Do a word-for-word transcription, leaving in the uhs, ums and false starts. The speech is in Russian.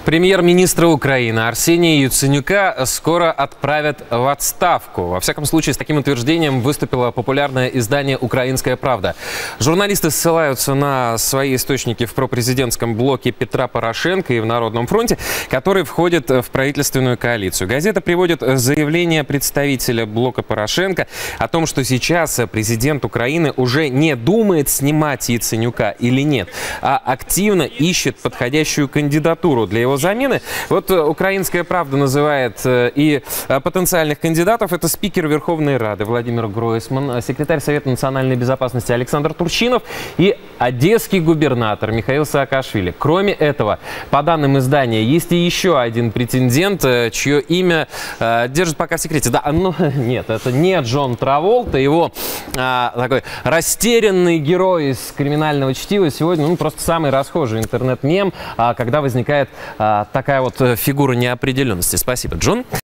Премьер-министра Украины Арсения Яценюка скоро отправят в отставку. Во всяком случае, с таким утверждением выступило популярное издание «Украинская правда». Журналисты ссылаются на свои источники в пропрезидентском блоке Петра Порошенко и в Народном фронте, который входит в правительственную коалицию. Газета приводит заявление представителя блока Порошенко о том, что сейчас президент Украины уже не думает снимать Яценюка или нет, а активно ищет подходящую кандидатуру для его замены. Вот «Украинская правда» называет и потенциальных кандидатов. Это спикер Верховной Рады Владимир Гройсман, секретарь Совета национальной безопасности Александр Турчинов и одесский губернатор Михаил Саакашвили. Кроме этого, по данным издания, есть и еще один претендент, чье имя э, держит пока в секрете. Да, ну, нет, это не Джон Траволта. Его э, такой растерянный герой из «Криминального чтива» сегодня, ну, просто самый расхожий интернет-мем, э, когда возникает э, такая вот фигура неопределенности. Спасибо, Джон.